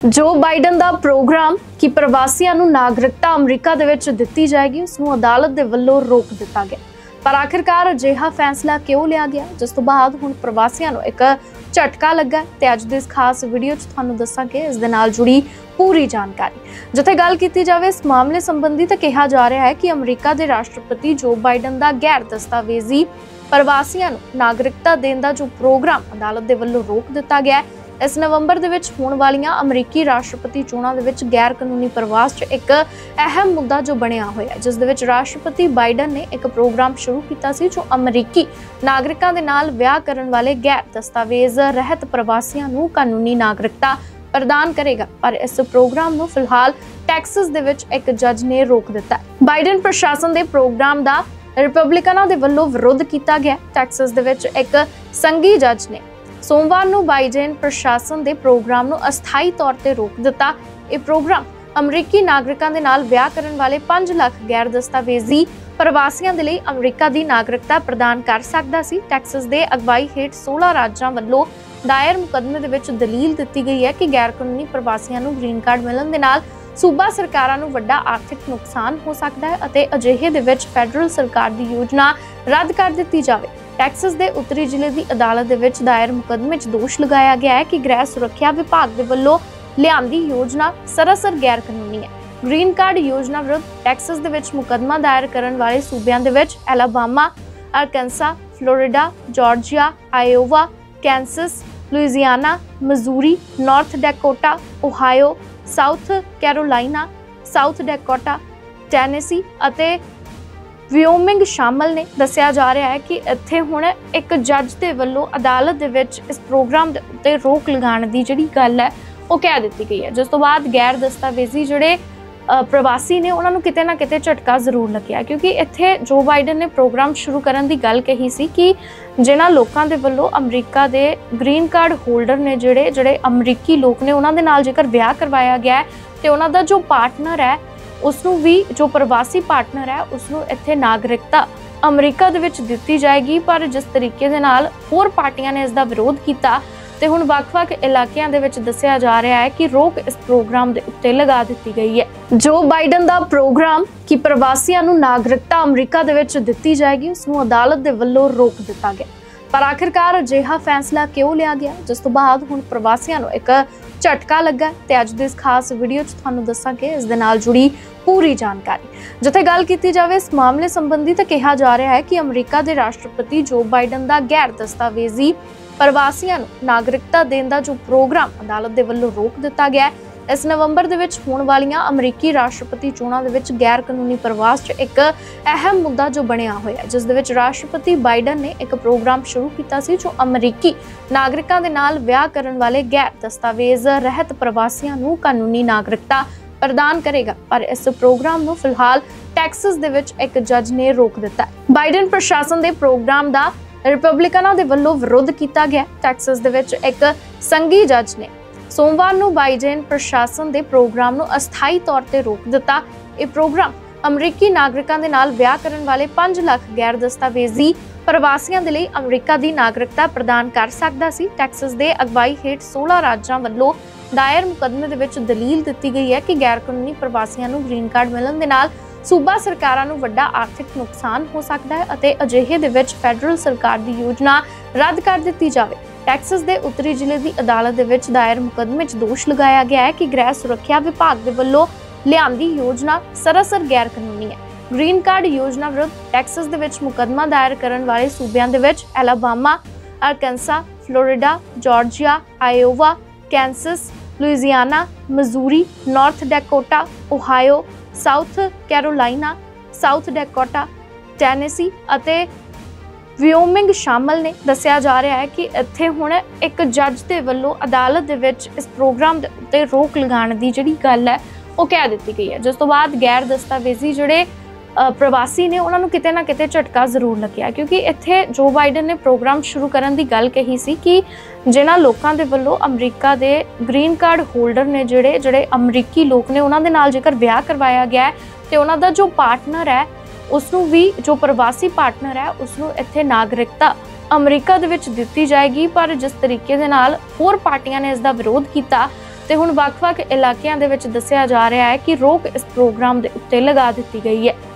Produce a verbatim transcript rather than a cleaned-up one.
ਜੋ ਬਾਈਡਨ ਦਾ ਪ੍ਰੋਗਰਾਮ ਕਿ ਪ੍ਰਵਾਸੀਆਂ ਨੂੰ ਨਾਗਰਿਕਤਾ ਅਮਰੀਕਾ ਦੇ ਵਿੱਚ ਦਿੱਤੀ ਜਾਏਗੀ ਉਸ ਨੂੰ ਅਦਾਲਤ ਦੇ ਵੱਲੋਂ ਰੋਕ ਦਿੱਤਾ ਗਿਆ। ਪਰ ਆਖਿਰਕਾਰ ਅਜਿਹਾ ਫੈਸਲਾ ਕਿਉਂ ਲਿਆ ਗਿਆ, ਜਿਸ ਤੋਂ ਬਾਅਦ ਹੁਣ ਪ੍ਰਵਾਸੀਆਂ ਨੂੰ ਇੱਕ ਝਟਕਾ ਲੱਗਾ ਤੇ ਅੱਜ ਦੇ ਇਸ ਖਾਸ ਵੀਡੀਓ 'ਚ ਤੁਹਾਨੂੰ ਦੱਸਾਂਗੇ ਇਸ ਦੇ ਨਾਲ ਜੁੜੀ ਪੂਰੀ ਜਾਣਕਾਰੀ। ਜਿੱਥੇ ਗੱਲ ਕੀਤੀ ਜਾਵੇ ਇਸ ਮਾਮਲੇ ਸੰਬੰਧੀ ਤਾਂ ਕਿਹਾ ਜਾ ਰਿਹਾ ਹੈ ਕਿ ਅਮਰੀਕਾ ਦੇ ਰਾਸ਼ਟਰਪਤੀ ਜੋ ਬਾਈਡਨ ਦਾ ਗੈਰ ਦਸਤਾਵੇਜ਼ੀ ਪ੍ਰਵਾਸੀਆਂ ਨੂੰ ਨਾਗਰਿਕਤਾ ਦੇਣ ਦਾ ਜੋ ਪ੍ਰੋਗਰਾਮ ਅਦਾਲਤ ਦੇ ਵੱਲੋਂ ਰੋਕ ਦਿੱਤਾ ਗਿਆ ਹੈ। ਇਸ ਨਵੰਬਰ ਦੇ ਵਿੱਚ ਹੋਣ ਵਾਲੀਆਂ ਅਮਰੀਕੀ ਰਾਸ਼ਟਰਪਤੀ ਚੋਣਾਂ ਦੇ ਵਿੱਚ ਗੈਰ ਕਾਨੂੰਨੀ ਪ੍ਰਵਾਸ 'ਚ ਇੱਕ ਅਹਿਮ ਮੁੱਦਾ ਜੋ ਬਣਿਆ ਹੋਇਆ ਹੈ, ਜਿਸ ਦੇ ਵਿੱਚ ਰਾਸ਼ਟਰਪਤੀ ਬਾਈਡਨ ਨੇ ਇੱਕ ਪ੍ਰੋਗਰਾਮ ਸ਼ੁਰੂ ਕੀਤਾ ਸੀ ਜੋ ਅਮਰੀਕੀ ਨਾਗਰਿਕਾਂ ਦੇ ਨਾਲ ਵਿਆਹ ਕਰਨ ਵਾਲੇ ਗੈਰ ਦਸਤਾਵੇਜ਼ ਰਹਿਤ ਪ੍ਰਵਾਸੀਆਂ ਨੂੰ ਕਾਨੂੰਨੀ ਨਾਗਰਿਕਤਾ ਪ੍ਰਦਾਨ ਕਰੇਗਾ। ਪਰ ਇਸ ਪ੍ਰੋਗਰਾਮ ਨੂੰ ਫਿਲਹਾਲ ਟੈਕਸਸ ਦੇ ਵਿੱਚ ਇੱਕ ਜੱਜ ਨੇ ਰੋਕ ਦਿੱਤਾ। ਬਾਈਡਨ ਪ੍ਰਸ਼ਾਸਨ ਦੇ ਪ੍ਰੋਗਰਾਮ ਦਾ ਰਿਪਬਲਿਕਨਾਂ ਦੇ ਵੱਲੋਂ ਵਿਰੋਧ ਕੀਤਾ ਗਿਆ। ਟੈਕਸਸ ਦੇ ਵਿੱਚ ਇੱਕ ਸੰਘੀ ਜੱਜ ਨੇ ਸੋਮਵਾਰ ਨੂੰ ਬਾਈਡਨ ਪ੍ਰਸ਼ਾਸਨ ਦੇ ਪ੍ਰੋਗਰਾਮ ਨੂੰ ਅਸਥਾਈ ਤੌਰ ਤੇ ਰੋਕ ਦਿੱਤਾ। ਇਹ ਪ੍ਰੋਗਰਾਮ ਅਮਰੀਕੀ ਨਾਗਰਿਕਾਂ ਦੇ ਨਾਲ ਵਿਆਹ ਕਰਨ ਵਾਲੇ ਪੰਜ ਲੱਖ ਗੈਰ ਦਸਤਾਵੇਜ਼ੀ ਪ੍ਰਵਾਸੀਆਂ ਦੇ ਲਈ ਅਮਰੀਕਾ ਦੀ ਨਾਗਰਿਕਤਾ ਪ੍ਰਦਾਨ ਕਰ ਸਕਦਾ ਸੀ। ਟੈਕਸਸ ਦੇ ਅਗਵਾਈ ਹੇਠ ਸੋਲਾਂ ਰਾਜਾਂ ਵੱਲੋਂ ਦਾਇਰ ਮੁਕੱਦਮੇ ਦੇ ਵਿੱਚ ਦਲੀਲ ਦਿੱਤੀ ਗਈ ਹੈ ਕਿ ਗੈਰ ਕਾਨੂੰਨੀ ਪ੍ਰਵਾਸੀਆਂ ਨੂੰ ਗ੍ਰੀਨ ਕਾਰਡ ਮਿਲਣ ਦੇ ਨਾਲ ਸੂਬਾ ਸਰਕਾਰਾਂ ਨੂੰ ਵੱਡਾ ਆਰਥਿਕ ਨੁਕਸਾਨ ਹੋ ਸਕਦਾ ਹੈ ਅਤੇ ਅਜਿਹੇ ਦੇ ਵਿੱਚ ਫੈਡਰਲ ਸਰਕਾਰ ਦੀ ਯੋਜਨਾ ਰੱਦ ਕਰ ਦਿੱਤੀ ਜਾਵੇ। ਟੈਕਸਸ ਦੇ ਉੱਤਰੀ ਜ਼ਿਲ੍ਹੇ ਦੀ ਅਦਾਲਤ ਦੇ ਵਿੱਚ ਦਾਇਰ ਮੁਕੱਦਮੇ 'ਚ ਦੋਸ਼ ਲਗਾਇਆ ਗਿਆ ਹੈ ਕਿ ਗ੍ਰਹਿ ਸੁਰੱਖਿਆ ਵਿਭਾਗ ਦੇ ਵੱਲੋਂ ਲਿਆਂਦੀ ਯੋਜਨਾ ਸਰਾਸਰ ਗੈਰ ਕਾਨੂੰਨੀ ਹੈ। ਗ੍ਰੀਨ ਕਾਰਡ ਯੋਜਨਾ ਵਿਰੁੱਧ ਟੈਕਸਸ ਦੇ ਵਿੱਚ ਮੁਕੱਦਮਾ ਦਾਇਰ ਕਰਨ ਵਾਲੇ ਸੂਬਿਆਂ ਦੇ ਵਿੱਚ Alabama, Arkansas, Florida, Georgia, Iowa, Kansas, Louisiana, Missouri, North Dakota, Ohio, South Carolina, South Dakota, Tennessee ਅਤੇ ਵਿਓਮਿੰਗ ਸ਼ਾਮਲ ਨੇ। ਦੱਸਿਆ ਜਾ ਰਿਹਾ ਹੈ ਕਿ ਇੱਥੇ ਹੁਣ ਇੱਕ ਜੱਜ ਦੇ ਵੱਲੋਂ ਅਦਾਲਤ ਦੇ ਵਿੱਚ ਇਸ ਪ੍ਰੋਗਰਾਮ ਦੇ ਉੱਤੇ ਰੋਕ ਲਗਾਉਣ ਦੀ ਜਿਹੜੀ ਗੱਲ ਹੈ ਉਹ ਕਹਿ ਦਿੱਤੀ ਗਈ ਹੈ, ਜਿਸ ਤੋਂ ਬਾਅਦ ਗੈਰ ਦਸਤਾਵੇਜ਼ੀ ਜਿਹੜੇ ਪ੍ਰਵਾਸੀ ਨੇ ਉਹਨਾਂ ਨੂੰ ਕਿਤੇ ਨਾ ਕਿਤੇ ਝਟਕਾ ਜ਼ਰੂਰ ਲੱਗਿਆ, ਕਿਉਂਕਿ ਇੱਥੇ ਜੋ ਬਾਈਡਨ ਨੇ ਪ੍ਰੋਗਰਾਮ ਸ਼ੁਰੂ ਕਰਨ ਦੀ ਗੱਲ ਕਹੀ ਸੀ ਕਿ ਜਿਨ੍ਹਾਂ ਲੋਕਾਂ ਦੇ ਵੱਲੋਂ ਅਮਰੀਕਾ ਦੇ ਗ੍ਰੀਨ ਕਾਰਡ ਹੋਲਡਰ ਨੇ ਜਿਹੜੇ ਜਿਹੜੇ ਅਮਰੀਕੀ ਲੋਕ ਨੇ ਉਹਨਾਂ ਦੇ ਨਾਲ ਜੇਕਰ ਵਿਆਹ ਕਰਵਾਇਆ ਗਿਆ ਤੇ ਉਹਨਾਂ ਦਾ ਜੋ ਪਾਰਟਨਰ ਹੈ ਉਸ ਨੂੰ ਵੀ ਜੋ ਪ੍ਰਵਾਸੀ ਪਾਰਟਨਰ ਹੈ ਉਸ ਨੂੰ ਇੱਥੇ ਨਾਗਰਿਕਤਾ ਅਮਰੀਕਾ ਦੇ ਵਿੱਚ ਦਿੱਤੀ ਜਾਏਗੀ। ਪਰ ਜਿਸ ਤਰੀਕੇ ਦੇ ਨਾਲ ਹੋਰ ਪਾਰਟੀਆਂ ਨੇ ਇਸ ਦਾ ਵਿਰੋਧ ਕੀਤਾ ਤੇ ਹੁਣ ਵੱਖ-ਵੱਖ ਇਲਾਕਿਆਂ ਦੇ ਵਿੱਚ ਦੱਸਿਆ ਜਾ ਰਿਹਾ ਹੈ ਕਿ ਰੋਕ ਇਸ ਪ੍ਰੋਗਰਾਮ ਦੇ ਉੱਤੇ ਲਗਾ ਦਿੱਤੀ ਗਈ ਹੈ। ਜੋ ਬਾਈਡਨ ਦਾ ਪ੍ਰੋਗਰਾਮ ਕਿ ਪ੍ਰਵਾਸੀਆਂ ਨੂੰ ਨਾਗਰਿਕਤਾ ਅਮਰੀਕਾ ਦੇ ਵਿੱਚ ਦਿੱਤੀ ਜਾਏਗੀ ਉਸ ਨੂੰ ਅਦਾਲਤ ਦੇ ਵੱਲੋਂ ਰੋਕ ਦਿੱਤਾ ਗਿਆ। ਪਰ ਆਖਿਰਕਾਰ ਅਜਿਹਾ ਫੈਸਲਾ ਕਿਉਂ ਲਿਆ ਗਿਆ, ਜਿਸ ਤੋਂ ਬਾਅਦ ਹੁਣ ਪ੍ਰਵਾਸੀਆਂ ਨੂੰ ਇੱਕ ਝਟਕਾ ਲੱਗਾ ਤੇ ਅੱਜ ਦੇ ਇਸ ਖਾਸ ਵੀਡੀਓ 'ਚ ਤੁਹਾਨੂੰ ਦੱਸਾਂਗੇ ਇਸ ਦੇ ਨਾਲ ਜੁੜੀ ਪੂਰੀ ਜਾਣਕਾਰੀ। ਜਿੱਥੇ ਗੱਲ ਕੀਤੀ ਜਾਵੇ ਇਸ ਮਾਮਲੇ ਸੰਬੰਧੀ ਤਾਂ ਕਿਹਾ ਜਾ ਰਿਹਾ ਹੈ ਕਿ ਅਮਰੀਕਾ ਦੇ ਰਾਸ਼ਟਰਪਤੀ ਜੋ ਬਾਈਡਨ ਦਾ ਗੈਰ ਦਸਤਾਵੇਜ਼ੀ ਪ੍ਰਵਾਸੀਆਂ ਨੂੰ ਨਾਗਰਿਕਤਾ ਦੇਣ ਦਾ ਜੋ ਪ੍ਰੋਗਰਾਮ ਅਦਾਲਤ ਦੇ ਵੱਲੋਂ ਰੋਕ ਦਿੱਤਾ ਗਿਆ ਹੈ। ਇਸ ਨਵੰਬਰ ਦੇ ਵਿੱਚ ਹੋਣ ਵਾਲੀਆਂ ਅਮਰੀਕੀ ਰਾਸ਼ਟਰਪਤੀ ਚੋਣਾਂ ਦੇ ਵਿੱਚ ਗੈਰ ਕਾਨੂੰਨੀ ਪ੍ਰਵਾਸ 'ਚ ਇੱਕ ਅਹਿਮ ਮੁੱਦਾ ਜੋ ਬਣਿਆ ਹੋਇਆ ਹੈ, ਜਿਸ ਦੇ ਵਿੱਚ ਰਾਸ਼ਟਰਪਤੀ ਬਾਈਡਨ ਨੇ ਇੱਕ ਪ੍ਰੋਗਰਾਮ ਸ਼ੁਰੂ ਕੀਤਾ ਸੀ ਜੋ ਅਮਰੀਕੀ ਨਾਗਰਿਕਾਂ ਦੇ ਨਾਲ ਵਿਆਹ ਕਰਨ ਵਾਲੇ ਗੈਰ ਦਸਤਾਵੇਜ਼ ਰਹਿਤ ਪ੍ਰਵਾਸੀਆਂ ਨੂੰ ਕਾਨੂੰਨੀ ਨਾਗਰਿਕਤਾ ਪ੍ਰਦਾਨ ਕਰੇਗਾ। ਪਰ ਇਸ ਪ੍ਰੋਗਰਾਮ ਨੂੰ ਫਿਲਹਾਲ ਟੈਕਸਸ ਦੇ ਵਿੱਚ ਇੱਕ ਜੱਜ ਨੇ ਰੋਕ ਦਿੱਤਾ। ਬਾਈਡਨ ਪ੍ਰਸ਼ਾਸਨ ਦੇ ਪ੍ਰੋਗਰਾਮ ਦਾ ਰਿਪਬਲਿਕਨਾਂ ਦੇ ਵੱਲੋਂ ਵਿਰੋਧ ਕੀਤਾ ਗਿਆ। ਟੈਕਸਸ ਦੇ ਵਿੱਚ ਇੱਕ ਸੰਘੀ ਜੱਜ ਨੇ ਸੋਮਵਾਰ ਨੂੰ ਬਾਈਡਨ ਪ੍ਰਸ਼ਾਸਨ ਦੇ ਪ੍ਰੋਗਰਾਮ ਨੂੰ ਅਸਥਾਈ ਤੌਰ ਤੇ ਰੋਕ ਦਿੱਤਾ। ਇਹ ਪ੍ਰੋਗਰਾਮ ਅਮਰੀਕੀ ਨਾਗਰਿਕਾਂ ਦੇ ਨਾਲ ਵਿਆਹ ਕਰਨ ਵਾਲੇ ਪੰਜ ਲੱਖ ਗੈਰ ਦਸਤਾਵੇਜ਼ੀ ਪ੍ਰਵਾਸੀਆਂ ਦੇ ਲਈ ਅਮਰੀਕਾ ਦੀ ਨਾਗਰਿਕਤਾ ਪ੍ਰਦਾਨ ਕਰ ਸਕਦਾ ਸੀ। ਟੈਕਸਸ ਦੇ ਅਗਵਾਈ ਹੇਠ ਸੋਲਾਂ ਰਾਜਾਂ ਵੱਲੋਂ ਦਾਇਰ ਮੁਕੱਦਮੇ ਦੇ ਵਿੱਚ ਦਲੀਲ ਦਿੱਤੀ ਗਈ ਹੈ ਕਿ ਗੈਰ ਕਾਨੂੰਨੀ ਪ੍ਰਵਾਸੀਆਂ ਨੂੰ ਗ੍ਰੀਨ ਕਾਰਡ ਮਿਲਣ ਦੇ ਨਾਲ ਸੂਬਾ ਸਰਕਾਰਾਂ ਨੂੰ ਵੱਡਾ ਆਰਥਿਕ ਨੁਕਸਾਨ ਹੋ ਸਕਦਾ ਹੈ ਅਤੇ ਅਜਿਹੇ ਦੇ ਵਿੱਚ ਫੈਡਰਲ ਸਰਕਾਰ ਦੀ ਯੋਜਨਾ ਰੱਦ ਕਰ ਦਿੱਤੀ ਜਾਵੇ। ਟੈਕਸਸ ਦੇ ਉੱਤਰੀ ਜ਼ਿਲ੍ਹੇ ਦੀ ਅਦਾਲਤ ਦੇ ਵਿੱਚ ਦਾਇਰ ਮੁਕੱਦਮੇ 'ਚ ਦੋਸ਼ ਲਗਾਇਆ ਗਿਆ ਹੈ ਕਿ ਗ੍ਰਹਿ ਸੁਰੱਖਿਆ ਵਿਭਾਗ ਦੇ ਵੱਲੋਂ ਲਿਆਂਦੀ ਯੋਜਨਾ ਸਰਾਸਰ ਗੈਰ ਕਾਨੂੰਨੀ ਹੈ। ਗ੍ਰੀਨ ਕਾਰਡ ਯੋਜਨਾ ਵਿਰੁੱਧ ਟੈਕਸਸ ਦੇ ਵਿੱਚ ਮੁਕੱਦਮਾ ਦਾਇਰ ਕਰਨ ਵਾਲੇ ਸੂਬਿਆਂ ਦੇ ਵਿੱਚ Alabama, Arkansas, Florida, Georgia, Iowa, Kansas, Louisiana, Missouri, North Dakota, Ohio, South Carolina, South Dakota, Tennessee ਅਤੇ ਵਿਓਮਿੰਗ ਸ਼ਾਮਲ ਨੇ। ਦੱਸਿਆ ਜਾ ਰਿਹਾ ਹੈ ਕਿ ਇੱਥੇ ਹੁਣ ਇੱਕ ਜੱਜ ਦੇ ਵੱਲੋਂ ਅਦਾਲਤ ਦੇ ਵਿੱਚ ਇਸ ਪ੍ਰੋਗਰਾਮ ਦੇ ਉੱਤੇ ਰੋਕ ਲਗਾਉਣ ਦੀ ਜਿਹੜੀ ਗੱਲ ਹੈ ਉਹ ਕਹਿ ਦਿੱਤੀ ਗਈ ਹੈ, ਜਿਸ ਤੋਂ ਬਾਅਦ ਗੈਰ ਦਸਤਾਵੇਜ਼ੀ ਜਿਹੜੇ ਪ੍ਰਵਾਸੀ ਨੇ ਉਹਨਾਂ ਨੂੰ ਕਿਤੇ ਨਾ ਕਿਤੇ ਝਟਕਾ ਜ਼ਰੂਰ ਲੱਗਿਆ, ਕਿਉਂਕਿ ਇੱਥੇ ਜੋ ਬਾਈਡਨ ਨੇ ਪ੍ਰੋਗਰਾਮ ਸ਼ੁਰੂ ਕਰਨ ਦੀ ਗੱਲ ਕਹੀ ਸੀ ਕਿ ਜਿਨ੍ਹਾਂ ਲੋਕਾਂ ਦੇ ਵੱਲੋਂ ਅਮਰੀਕਾ ਦੇ ਗ੍ਰੀਨ ਕਾਰਡ ਹੋਲਡਰ ਨੇ ਜਿਹੜੇ ਜਿਹੜੇ ਅਮਰੀਕੀ ਲੋਕ ਨੇ ਉਹਨਾਂ ਦੇ ਨਾਲ ਜੇਕਰ ਵਿਆਹ ਕਰਵਾਇਆ ਗਿਆ ਤੇ ਉਹਨਾਂ ਦਾ ਜੋ ਪਾਰਟਨਰ ਹੈ ਉਸ ਨੂੰ ਵੀ ਜੋ ਪ੍ਰਵਾਸੀ ਪਾਰਟਨਰ ਹੈ ਉਸ ਨੂੰ ਇੱਥੇ ਨਾਗਰਿਕਤਾ ਅਮਰੀਕਾ ਦੇ ਵਿੱਚ ਦਿੱਤੀ ਜਾਏਗੀ। ਪਰ ਜਿਸ ਤਰੀਕੇ ਦੇ ਨਾਲ ਹੋਰ ਪਾਰਟੀਆਂ ਨੇ ਇਸ ਦਾ ਵਿਰੋਧ ਕੀਤਾ ਤੇ ਹੁਣ ਵੱਖ-ਵੱਖ ਇਲਾਕਿਆਂ ਦੇ ਵਿੱਚ ਦੱਸਿਆ ਜਾ ਰਿਹਾ ਹੈ ਕਿ ਰੋਕ ਇਸ ਪ੍ਰੋਗਰਾਮ ਦੇ ਉੱਤੇ ਲਗਾ ਦਿੱਤੀ ਗਈ ਹੈ।